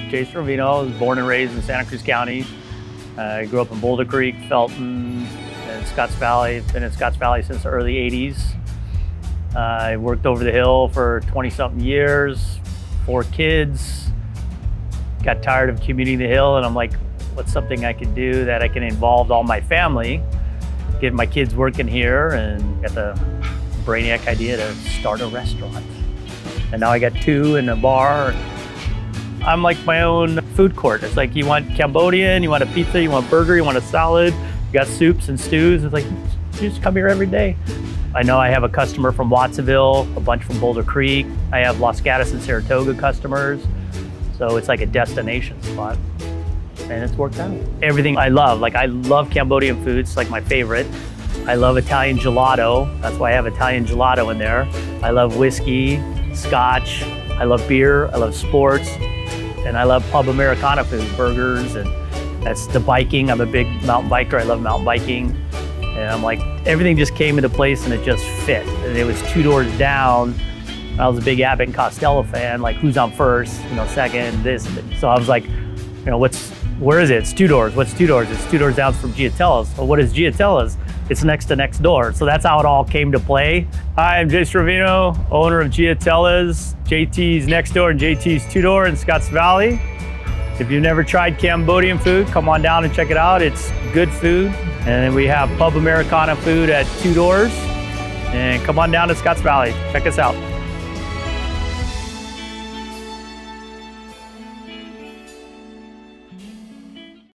Riveno. I was born and raised in Santa Cruz County. I grew up in Boulder Creek, Felton, and Scotts Valley. Been in Scotts Valley since the early 80s. I worked over the hill for 20-something years, 4 kids. Got tired of commuting the hill, and I'm like, what's something I could do that I can involve all my family, get my kids working here, and got the brainiac idea to start a restaurant. And now I got 2 in a bar. I'm like my own food court. It's like, you want Cambodian, you want a pizza, you want a burger, you want a salad, you got soups and stews. It's like, you just come here every day. I know I have a customer from Watsonville, a bunch from Boulder Creek. I have Los Gatos and Saratoga customers. So it's like a destination spot, and it's worked out. Everything I love, like I love Cambodian food, it's like my favorite. I love Italian gelato, that's why I have Italian gelato in there. I love whiskey, scotch, I love beer, I love sports, and I love pub Americana food, burgers, and that's the biking. I'm a big mountain biker, I love mountain biking. And I'm like, everything just came into place and it just fit. And it was 2 doors down. I was a big Abbott and Costello fan, like who's on first, second, this. So I was like, where is it? It's 2 doors. What's 2 doors? It's 2 doors down from Jia Tellas. Well, what is Jia Tellas? It's next to next door. So that's how it all came to play. Hi, I'm Jia Riveno, owner of Jia Tellas. JT's next door and JT's 2 door in Scotts Valley. If you've never tried Cambodian food, come on down and check it out. It's good food. And then we have Pub Americana food at 2 doors. And come on down to Scotts Valley. Check us out.